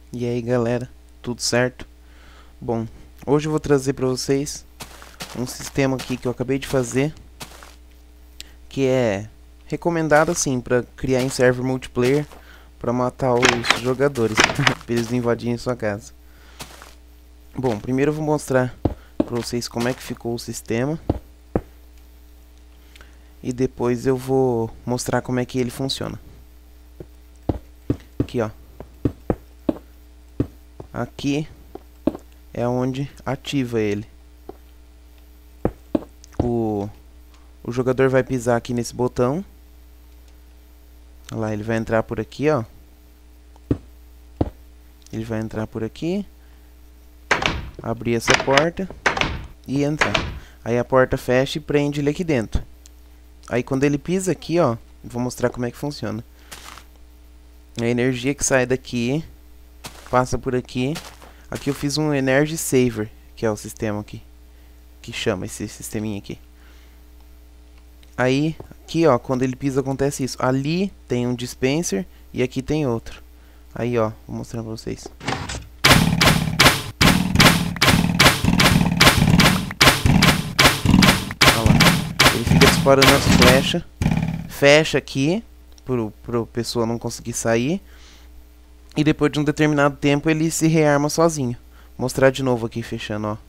E aí galera, tudo certo? Bom, hoje eu vou trazer para vocês um sistema aqui que eu acabei de fazer, que é recomendado assim para criar em server multiplayer para matar os jogadores, para eles não invadirem sua casa. Bom, primeiro eu vou mostrar para vocês como é que ficou o sistema e depois eu vou mostrar como é que ele funciona. Aqui ó, aqui é onde ativa ele. O jogador vai pisar aqui nesse botão. Olha lá, ele vai entrar por aqui, ó. Ele vai entrar por aqui, abrir essa porta e entrar. Aí a porta fecha e prende ele aqui dentro. Aí quando ele pisa aqui, ó, vou mostrar como é que funciona. A energia que sai daqui passa por aqui. Aqui eu fiz um Energy Saver, que é o sistema aqui, que chama esse sisteminha aqui. Aí, aqui ó, quando ele pisa acontece isso. Ali tem um dispenser e aqui tem outro. Aí ó, vou mostrar pra vocês. Olha lá, ele fica disparando as flechas. Fecha aqui, pro pessoa não conseguir sair. E depois de um determinado tempo ele se rearma sozinho. Vou mostrar de novo aqui, fechando, ó.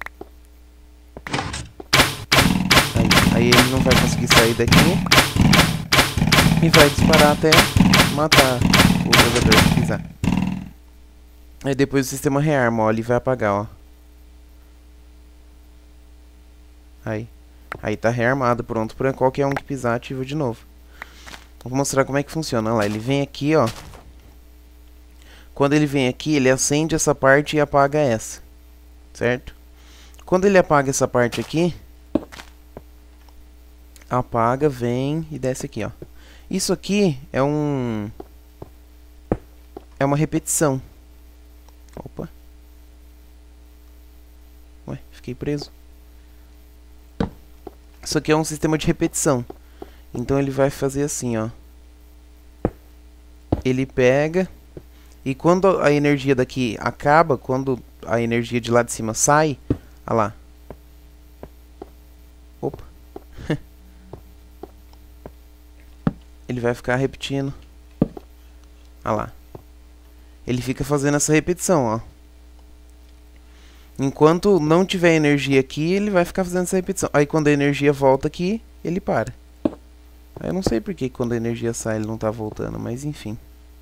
Aí ele não vai conseguir sair daqui e vai disparar até matar o jogador que pisar. Aí depois o sistema rearma, ó, ele vai apagar, ó. Aí tá rearmado, pronto pra qualquer um que pisar, ativa de novo. Vou mostrar como é que funciona, olha lá, ele vem aqui, ó. Quando ele vem aqui, ele acende essa parte e apaga essa, certo? Quando ele apaga essa parte aqui, apaga, vem e desce aqui, ó. Isso aqui é uma repetição. Opa. Ué, fiquei preso. Isso aqui é um sistema de repetição. Então ele vai fazer assim, ó. Ele pega e quando a energia daqui acaba, quando a energia de lá de cima sai, olha lá. Opa. Ele vai ficar repetindo. Olha lá. Ele fica fazendo essa repetição, ó. Enquanto não tiver energia aqui, ele vai ficar fazendo essa repetição. Aí quando a energia volta aqui, ele para. Eu não sei porque quando a energia sai ele não tá voltando, mas enfim.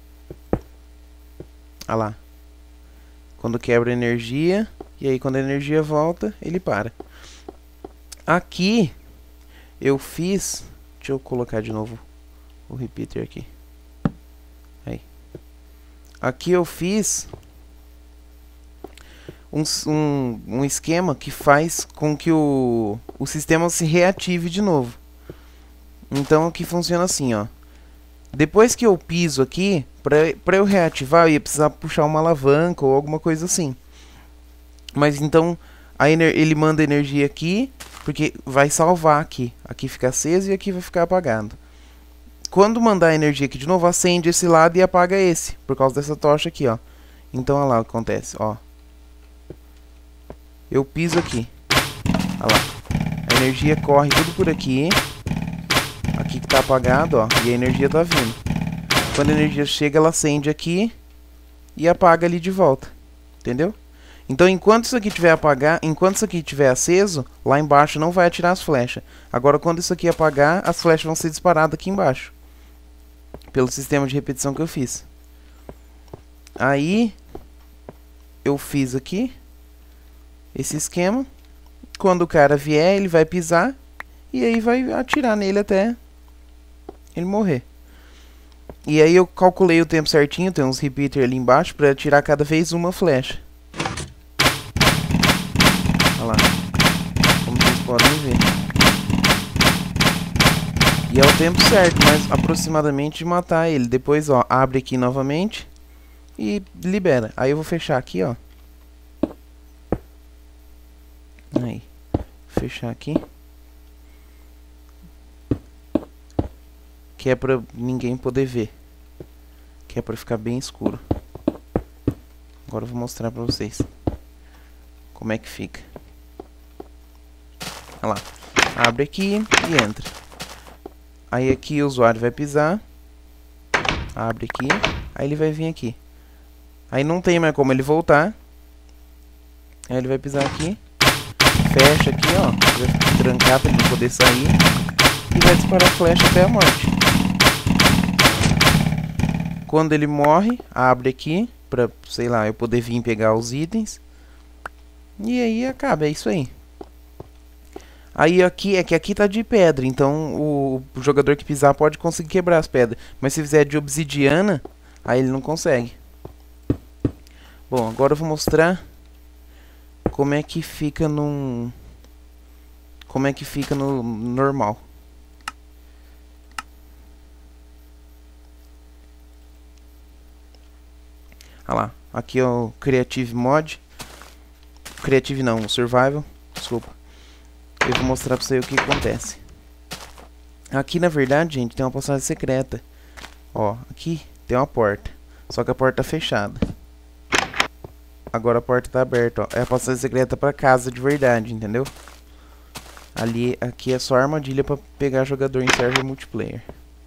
Olha lá. Quando quebra a energia, e aí quando a energia volta, ele para. Aqui, eu fiz... Deixa eu colocar de novo o repeater aqui. Aí. Aqui eu fiz um esquema que faz com que o sistema se reative de novo. Então aqui funciona assim, ó. Depois que eu piso aqui, pra eu reativar eu ia precisar puxar uma alavanca ou alguma coisa assim. Mas então ele manda energia aqui, porque vai salvar aqui. Aqui fica aceso e aqui vai ficar apagado. Quando mandar energia aqui de novo, acende esse lado e apaga esse, por causa dessa tocha aqui, ó. Então olha lá o que acontece, ó. Eu piso aqui. Olha lá. A energia corre tudo por aqui. Aqui que tá apagado, ó. E a energia tá vindo. Quando a energia chega, ela acende aqui e apaga ali de volta. Entendeu? Então, enquanto isso aqui tiver apagado, enquanto isso aqui tiver aceso, lá embaixo não vai atirar as flechas. Agora, quando isso aqui apagar, as flechas vão ser disparadas aqui embaixo. Pelo sistema de repetição que eu fiz. Aí, eu fiz aqui esse esquema. Quando o cara vier, ele vai pisar e aí vai atirar nele até ele morrer. E aí eu calculei o tempo certinho, tem uns repeater ali embaixo para atirar cada vez uma flecha. Olha lá, como vocês podem ver. E é o tempo certo, mas aproximadamente de matar ele. Depois, ó, abre aqui novamente e libera. Aí eu vou fechar aqui, ó. Aí, fechar aqui. Que é pra ninguém poder ver. Que é pra ficar bem escuro. Agora eu vou mostrar pra vocês como é que fica. Olha lá. Abre aqui e entra. Aí aqui o usuário vai pisar. Abre aqui. Aí ele vai vir aqui. Aí não tem mais como ele voltar. Aí ele vai pisar aqui. Fecha aqui, ó. Vai trancar pra ele não poder sair. E vai disparar flecha até a morte. Quando ele morre, abre aqui. Pra, sei lá, eu poder vir pegar os itens. E aí acaba, é isso aí. Aí aqui, é que aqui tá de pedra, então o jogador que pisar pode conseguir quebrar as pedras. Mas se fizer de obsidiana, aí ele não consegue. Bom, agora eu vou mostrar como é que fica no normal. Olha lá, aqui é o Creative Mod. Creative não, o Survival, desculpa. Eu vou mostrar pra você o que acontece. Aqui na verdade, gente, tem uma passagem secreta. Ó, aqui tem uma porta, só que a porta tá fechada. Agora a porta tá aberta, ó. É a passagem secreta pra casa de verdade, entendeu? Ali, aqui é só armadilha pra pegar jogador em server multiplayer.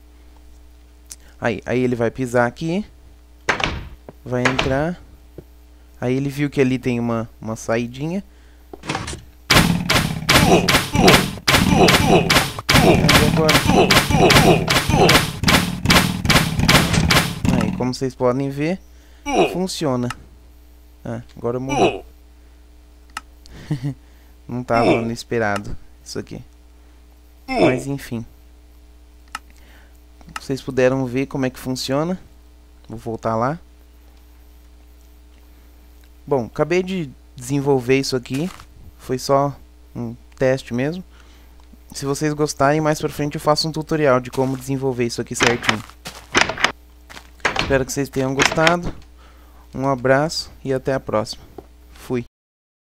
Aí ele vai pisar aqui. Vai entrar. Aí ele viu que ali tem uma saidinha. Aí, como vocês podem ver, funciona. Ah, agora mudou. Não tava no esperado isso aqui. Mas enfim. Vocês puderam ver como é que funciona. Vou voltar lá. Bom, acabei de desenvolver isso aqui. Foi só um teste mesmo. Se vocês gostarem, mais pra frente eu faço um tutorial de como desenvolver isso aqui certinho. Espero que vocês tenham gostado. Um abraço e até a próxima.